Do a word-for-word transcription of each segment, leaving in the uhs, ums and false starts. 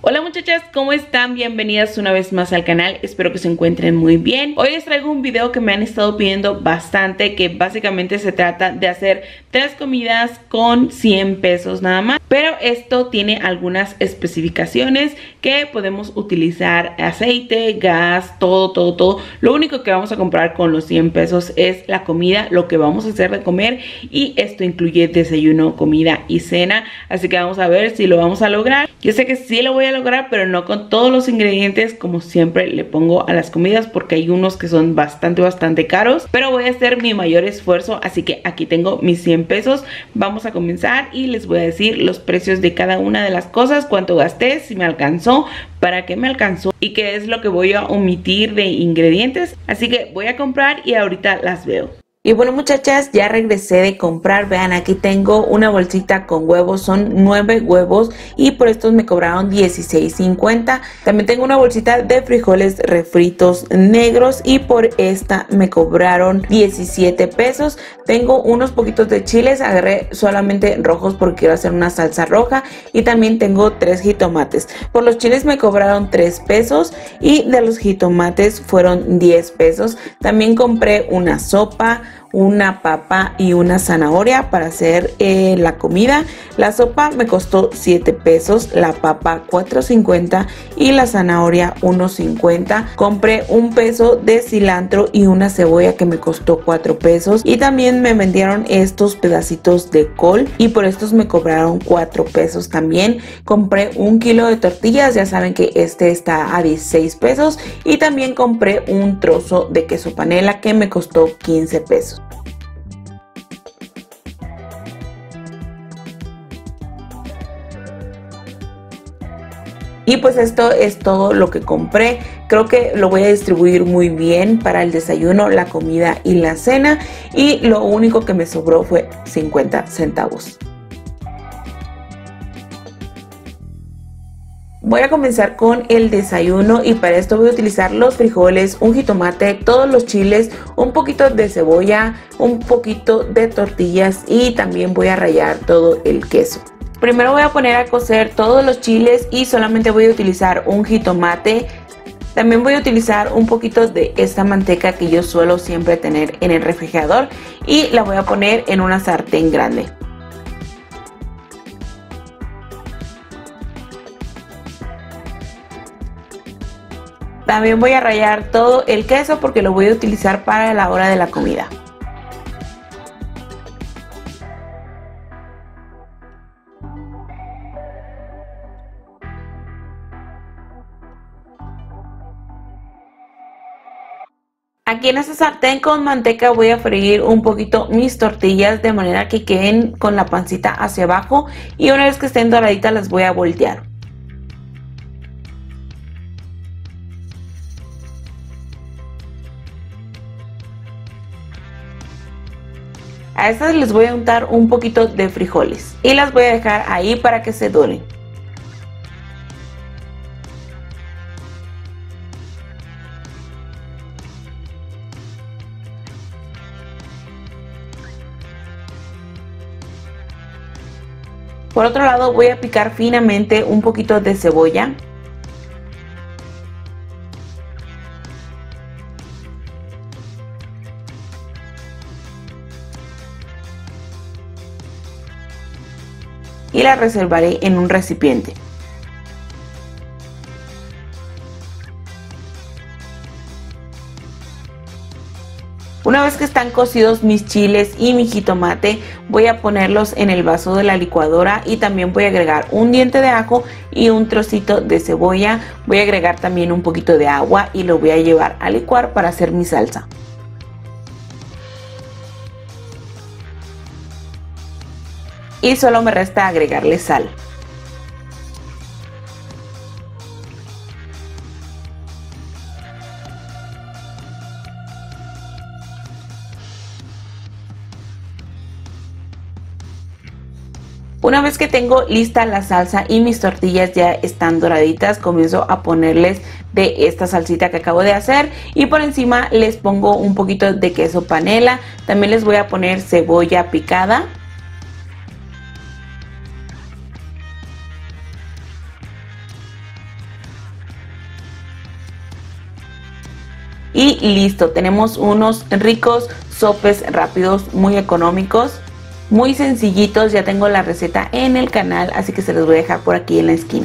Hola muchachas, ¿cómo están? Bienvenidas una vez más al canal, espero que se encuentren muy bien. Hoy les traigo un video que me han estado pidiendo bastante, que básicamente se trata de hacer tres comidas con cien pesos nada más. Pero esto tiene algunas especificaciones que podemos utilizar aceite, gas, todo, todo, todo. Lo único que vamos a comprar con los cien pesos es la comida, lo que vamos a hacer de comer, y esto incluye desayuno, comida y cena. Así que vamos a ver si lo vamos a lograr. Yo sé que sí lo voy a lograr, pero no con todos los ingredientes como siempre le pongo a las comidas, porque hay unos que son bastante bastante caros, pero voy a hacer mi mayor esfuerzo. Así que aquí tengo mis cien pesos, vamos a comenzar y les voy a decir los precios de cada una de las cosas, cuánto gasté, si me alcanzó, para qué me alcanzó y qué es lo que voy a omitir de ingredientes. Así que voy a comprar y ahorita las veo. Y bueno muchachas, ya regresé de comprar. Vean, aquí tengo una bolsita con huevos, son nueve huevos y por estos me cobraron dieciséis cincuenta. También tengo una bolsita de frijoles refritos negros y por esta me cobraron diecisiete pesos. Tengo unos poquitos de chiles, agarré solamente rojos porque quiero hacer una salsa roja, y también tengo tres jitomates. Por los chiles me cobraron tres pesos y de los jitomates fueron diez pesos. También compré una sopa, una papa y una zanahoria para hacer eh, la comida. La sopa me costó siete pesos, la papa cuatro cincuenta y la zanahoria uno cincuenta. Compré un peso de cilantro y una cebolla que me costó cuatro pesos, y también me vendieron estos pedacitos de col y por estos me cobraron cuatro pesos también. Compré un kilo de tortillas, ya saben que este está a dieciséis pesos, y también compré un trozo de queso panela que me costó quince pesos. Y pues esto es todo lo que compré. Creo que lo voy a distribuir muy bien para el desayuno, la comida y la cena, y lo único que me sobró fue cincuenta centavos. Voy a comenzar con el desayuno y para esto voy a utilizar los frijoles, un jitomate, todos los chiles, un poquito de cebolla, un poquito de tortillas y también voy a rallar todo el queso. Primero voy a poner a cocer todos los chiles y solamente voy a utilizar un jitomate. También voy a utilizar un poquito de esta manteca que yo suelo siempre tener en el refrigerador y la voy a poner en una sartén grande. También voy a rallar todo el queso porque lo voy a utilizar para la hora de la comida. Aquí en esta sartén con manteca voy a freír un poquito mis tortillas de manera que queden con la pancita hacia abajo, y una vez que estén doraditas las voy a voltear. A estas les voy a untar un poquito de frijoles y las voy a dejar ahí para que se doren. Por otro lado voy a picar finamente un poquito de cebolla. Y la reservaré en un recipiente. Una vez que están cocidos mis chiles y mi jitomate, voy a ponerlos en el vaso de la licuadora y también voy a agregar un diente de ajo y un trocito de cebolla. Voy a agregar también un poquito de agua y lo voy a llevar a licuar para hacer mi salsa. Y solo me resta agregarle sal. Una vez que tengo lista la salsa y mis tortillas ya están doraditas, comienzo a ponerles de esta salsita que acabo de hacer y por encima les pongo un poquito de queso panela. También les voy a poner cebolla picada. y listo, tenemos unos ricos sopes rápidos, muy económicos, muy sencillitos. Ya tengo la receta en el canal, así que se los voy a dejar por aquí en la esquina.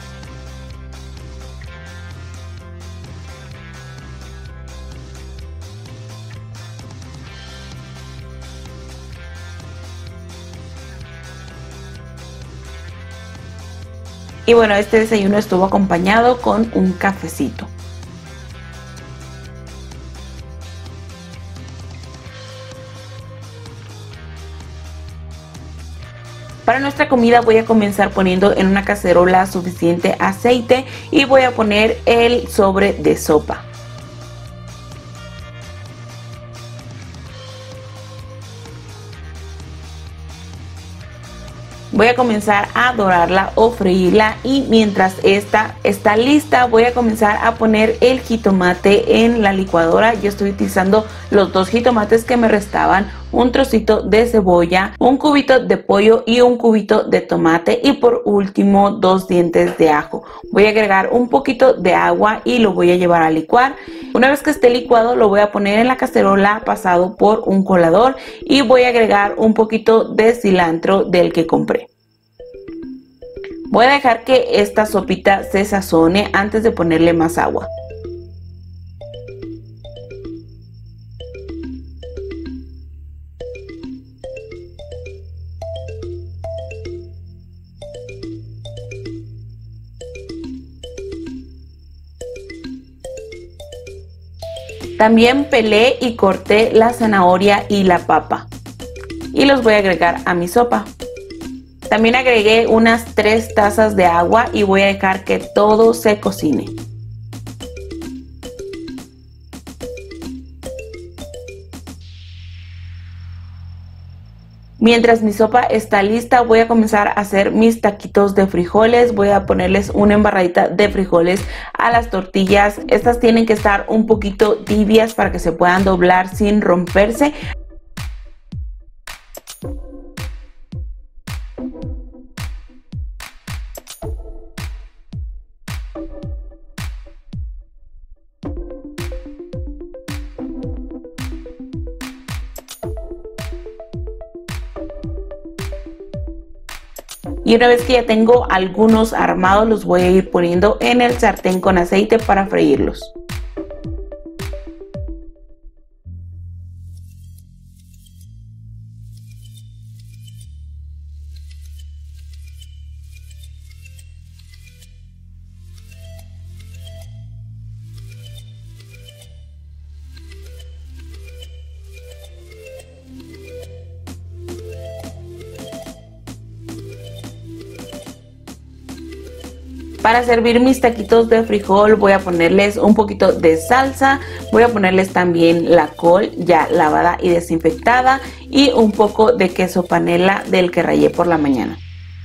Y bueno, este desayuno estuvo acompañado con un cafecito. Para nuestra comida voy a comenzar poniendo en una cacerola suficiente aceite y voy a poner el sobre de sopa. Voy a comenzar a dorarla o freírla, y mientras esta está lista voy a comenzar a poner el jitomate en la licuadora. Yo estoy utilizando los dos jitomates que me restaban, un trocito de cebolla, un cubito de pollo y un cubito de tomate, y por último dos dientes de ajo. Voy a agregar un poquito de agua y lo voy a llevar a licuar. Una vez que esté licuado lo voy a poner en la cacerola pasado por un colador y voy a agregar un poquito de cilantro del que compré. Voy a dejar que esta sopita se sazone antes de ponerle más agua. También pelé y corté la zanahoria y la papa y los voy a agregar a mi sopa. También agregué unas tres tazas de agua y voy a dejar que todo se cocine. Mientras mi sopa está lista voy a comenzar a hacer mis taquitos de frijoles. Voy a ponerles una embarradita de frijoles a las tortillas. Estas tienen que estar un poquito tibias para que se puedan doblar sin romperse. Y una vez que ya tengo algunos armados, los voy a ir poniendo en el sartén con aceite para freírlos. Para servir mis taquitos de frijol voy a ponerles un poquito de salsa, voy a ponerles también la col ya lavada y desinfectada y un poco de queso panela del que rallé por la mañana.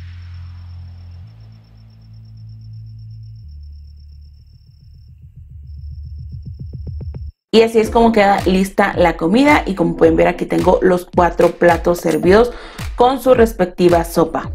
Y así es como queda lista la comida, y como pueden ver aquí tengo los cuatro platos servidos con su respectiva sopa.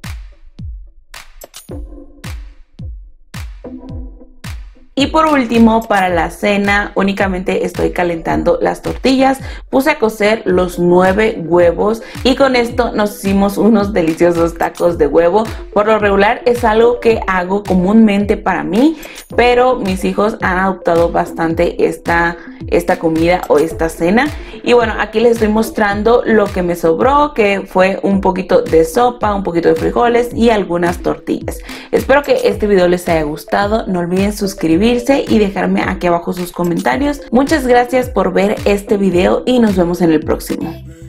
Y por último, para la cena únicamente estoy calentando las tortillas. Puse a cocer los nueve huevos y con esto nos hicimos unos deliciosos tacos de huevo. Por lo regular es algo que hago comúnmente para mí, pero mis hijos han adoptado bastante esta, esta comida o esta cena. Y bueno, aquí les estoy mostrando lo que me sobró, que fue un poquito de sopa, un poquito de frijoles y algunas tortillas. Espero que este video les haya gustado. No olviden suscribirse y dejarme aquí abajo sus comentarios. Muchas gracias por ver este video y nos vemos en el próximo.